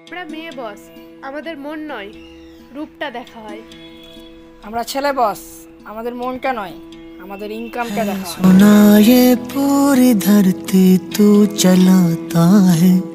আমরা মেয়ে বস, আমাদের মন নয় রূপটা দেখা হয়। আমরা ছেলে বস, আমাদের মনটা নয় আমাদের ইনকামটা দেখা হয়। सुना ये पूरी धरती तू चलाता है।